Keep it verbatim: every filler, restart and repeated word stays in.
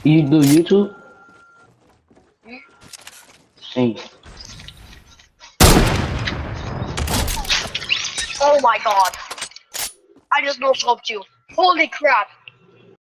You do YouTube? Hmm? Same. Oh my god. I just no scoped you. Holy crap.